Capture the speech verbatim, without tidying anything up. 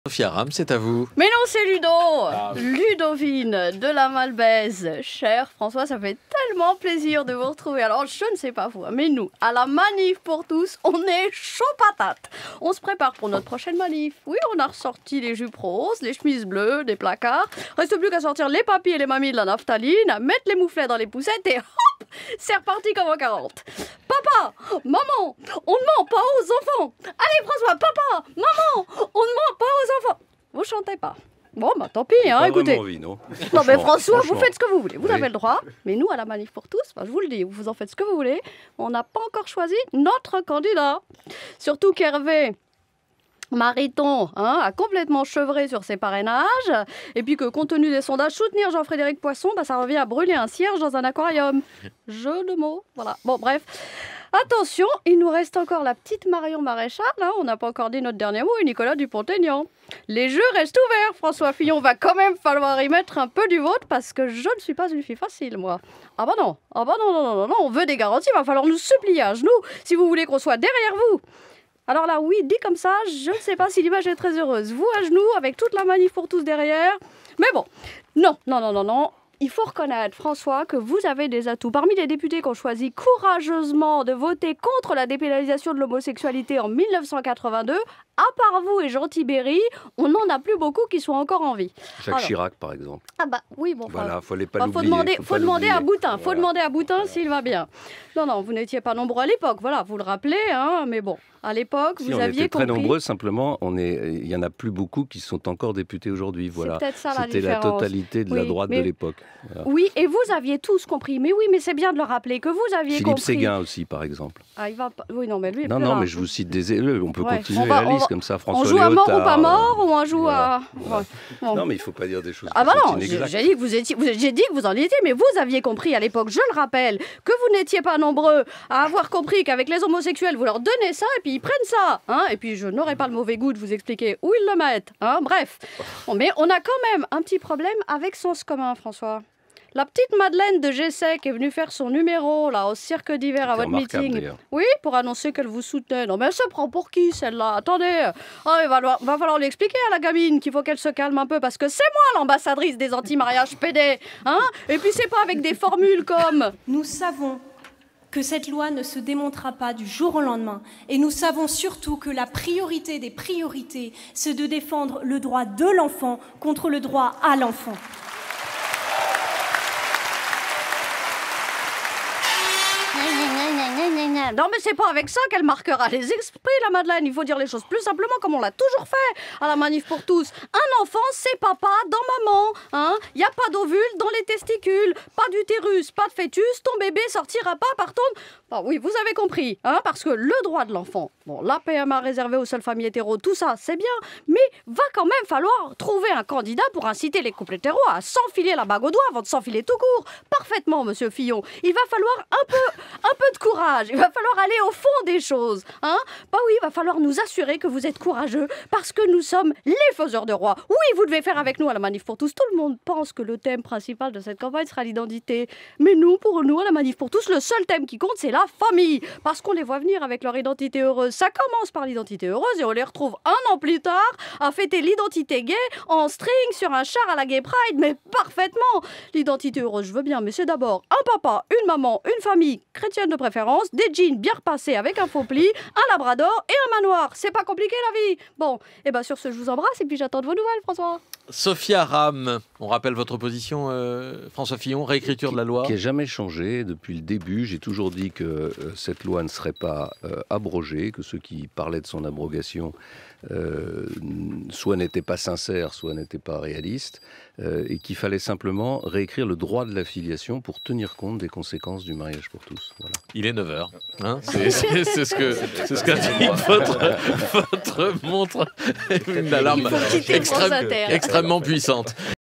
Sophia Ram, c'est à vous. Mais non, c'est Ludo, ah. Ludovine de la Malbaise. Cher François, ça fait tellement plaisir de vous retrouver. Alors, je ne sais pas vous, mais nous, à la manif pour tous, on est chaud patate. On se prépare pour notre prochaine manif. Oui, on a ressorti les jupes roses, les chemises bleues, des placards. Reste plus qu'à sortir les papis et les mamies de la naphtaline, à mettre les mouflets dans les poussettes et hop, c'est reparti comme en quarante. Papa, maman, on ne ment pas aux enfants. Allez François, papa, maman, on ne ment pas aux enfants. Vous chantez pas. Bon, bah tant pis, hein, pas écoutez. Envie, non, non mais François, vous faites ce que vous voulez. Vous oui. avez le droit. Mais nous, à la manif pour tous, bah, je vous le dis, vous en faites ce que vous voulez. On n'a pas encore choisi notre candidat. Surtout qu'Hervé Mariton hein, a complètement chevré sur ses parrainages, et puis que compte tenu des sondages, soutenir Jean-Frédéric Poisson, bah, ça revient à brûler un cierge dans un aquarium. Jeu de mots, voilà. Bon, bref. Attention, il nous reste encore la petite Marion Maréchal, hein, on n'a pas encore dit notre dernier mot, et Nicolas Dupont-Aignan. Les jeux restent ouverts, François Fillon, va quand même falloir y mettre un peu du vôtre, parce que je ne suis pas une fille facile, moi. Ah bah non, ah bah non, non, non, non, non, on veut des garanties, il va falloir nous supplier à genoux, si vous voulez qu'on soit derrière vous. Alors là, oui, dit comme ça, je ne sais pas si l'image est très heureuse. Vous à genoux, avec toute la manif pour tous derrière. Mais bon, non, non, non, non, non. Il faut reconnaître, François, que vous avez des atouts. Parmi les députés qui ont choisi courageusement de voter contre la dépénalisation de l'homosexualité en mille neuf cent quatre-vingt-deux, à part vous et Jean Tibéry, on n'en a plus beaucoup qui sont encore en vie. Jacques Alors, Chirac, par exemple. Ah bah oui, bon. Voilà, il fallait pas bah, l'oublier. Faut demander, faut faut pas demander à Boutin. Voilà. Faut demander à Boutin s'il va bien. Non, non, vous n'étiez pas nombreux à l'époque. Voilà, vous le rappelez, hein. Mais bon, à l'époque, si, vous on aviez était très compris. nombreux. Simplement, on est, il y en a plus beaucoup qui sont encore députés aujourd'hui. Voilà. C'est peut-être ça la C'était différence. la totalité de oui, la droite mais... de l'époque. Voilà. Oui, et vous aviez tous compris. Mais oui, mais c'est bien de le rappeler que vous aviez Philippe compris. Séguin aussi, par exemple. Ah, il va pas... Oui, non, mais lui. Non, non, mais je vous cite des élèves. On peut ouais. continuer on va, la on liste va... comme ça. François on joue à mort Léotard, ou pas mort, ou on joue voilà. à. Voilà. Bon. Non, mais il ne faut pas dire des choses. Ah bah qui sont non, j'ai inexactes. dit que vous étiez, vous, j'ai dit que vous en étiez, mais vous aviez compris à l'époque, je le rappelle, que vous n'étiez pas nombreux à avoir compris qu'avec les homosexuels, vous leur donnez ça et puis ils prennent ça, hein, et puis je n'aurai pas le mauvais goût de vous expliquer où ils le mettent, hein, bref. Bon, mais on a quand même un petit problème avec Sens commun, François. La petite Madeleine de Gessec est venue faire son numéro là au cirque d'hiver à votre meeting. Oui, pour annoncer qu'elle vous soutenait. Non mais elle se prend pour qui celle-là? Attendez, oh, il va, va falloir lui expliquer à la gamine qu'il faut qu'elle se calme un peu parce que c'est moi l'ambassadrice des anti-mariages pédés. Hein, et puis c'est pas avec des formules comme... Nous savons que cette loi ne se démontera pas du jour au lendemain. Et nous savons surtout que la priorité des priorités, c'est de défendre le droit de l'enfant contre le droit à l'enfant. Non mais c'est pas avec ça qu'elle marquera les esprits, la Madeleine. Il faut dire les choses plus simplement comme on l'a toujours fait à la manif pour tous. Un enfant, c'est papa dans maman. Hein, il n'y a pas d'ovule dans les testicules, pas d'utérus, pas de fœtus. Ton bébé sortira pas par ton... Bon, oui, vous avez compris. Hein, parce que le droit de l'enfant, bon, la P M A réservée aux seules familles hétéros, tout ça, c'est bien. Mais va quand même falloir trouver un candidat pour inciter les couples hétéros à s'enfiler la bague au doigt avant de s'enfiler tout court. Parfaitement, monsieur Fillon. Il va falloir un peu, un peu de courage. Il va falloir aller au fond des choses. Hein, bah oui, il va falloir nous assurer que vous êtes courageux parce que nous sommes les faiseurs de rois. Oui, vous devez faire avec nous à la manif pour tous. Tout le monde pense que le thème principal de cette campagne sera l'identité. Mais nous, pour nous, à la manif pour tous, le seul thème qui compte, c'est la famille. Parce qu'on les voit venir avec leur identité heureuse. Ça commence par l'identité heureuse et on les retrouve un an plus tard à fêter l'identité gay en string sur un char à la Gay Pride. Mais parfaitement. L'identité heureuse, je veux bien, mais c'est d'abord un papa, une maman, une famille chrétienne de préférence, des jeans bien repassés avec un faux pli, un labrador et un manoir. C'est pas compliqué la vie. Bon, et bien sur ce, je vous embrasse et puis j'attends de vos nouvelles, François. Sophia Ram, on rappelle votre position, euh, François Fillon, réécriture de la loi. Qui n'a jamais changé depuis le début. J'ai toujours dit que euh, cette loi ne serait pas euh, abrogée, que ceux qui parlaient de son abrogation euh, soit n'étaient pas sincères, soit n'étaient pas réalistes, euh, et qu'il fallait simplement réécrire le droit de la filiation pour tenir compte des conséquences du mariage pour tous. Voilà. Il est neuf heures. Hein, c'est ce que c'est ce qu'indique votre, votre montre. Une alarme extrême, extrêmement puissante.